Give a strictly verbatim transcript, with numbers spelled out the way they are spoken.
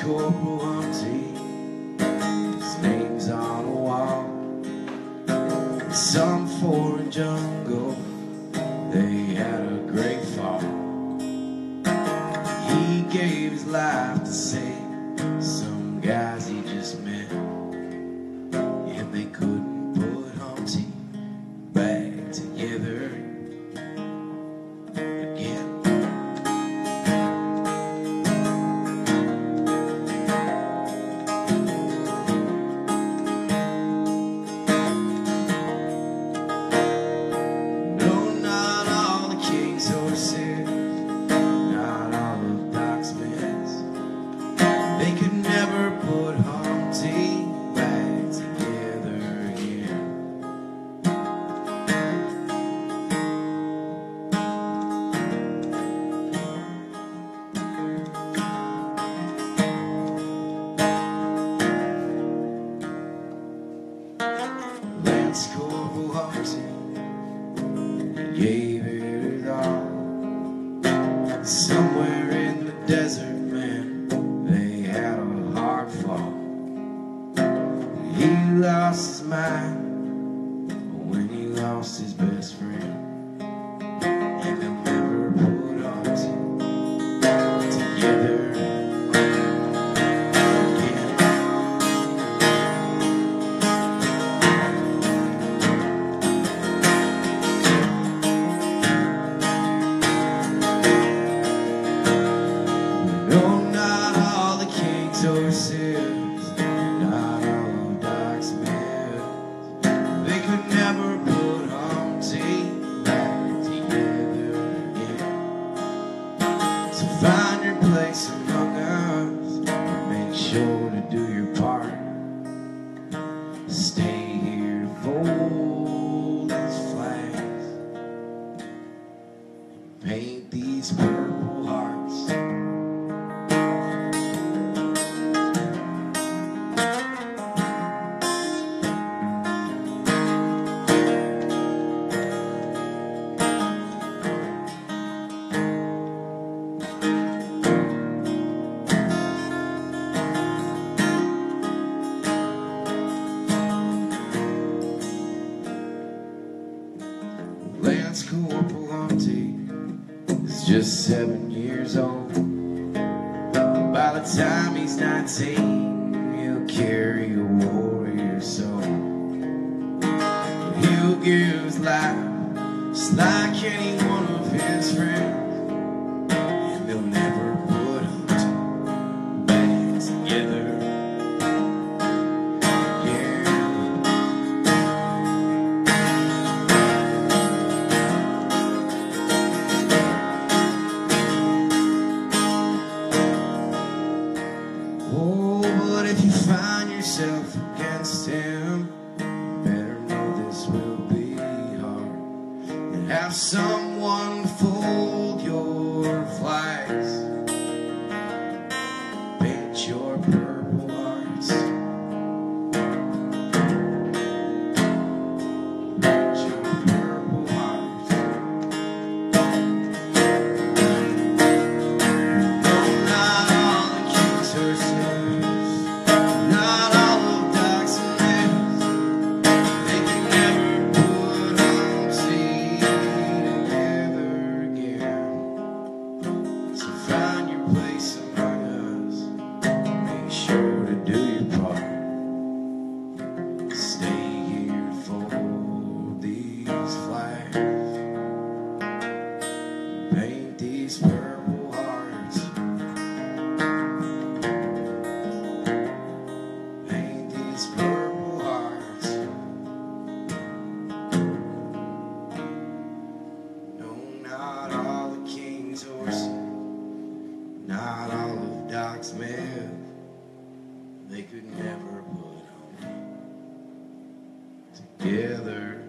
Corporal Humpty, his name's on the wall. In some foreign jungle, they had a great fall. He gave his life to save some guys he just met, and they couldn't put Humpty back together again. No, not all the king's horses, not all of Doc's men, they could never put Humpty back together again. Lance Corporal Humpty gave it all. Somewhere in the desert, man, they had a hard fall. He lost his mind when he lost his best friend, and they'll never put Humpty together again. No, not all the king's horses, not all of Doc's men, they could never put Humpty back together again. So find your place among us, make sure to do your part. Stay here to fold these flags, paint these purple hearts. Lance Corporal Humpty is just seven years old. By the time he's nineteen, he'll carry a warrior soul. He'll give his life just like any one of his friends, and they'll never put Humpty back together. Oh, but if you find yourself against him, better know this will be hard. And have someone fold your flags, paint your purple hearts, paint your purple hearts. No, not all the king's horses, not all of Doc's men, they can never put Humpty together again. So find your place among us, make sure to do your part. Stay here for these flags, paint these purple hearts, paint these purple hearts. No, not all the king's horses, not all of Doc's men, they could never put Humpty together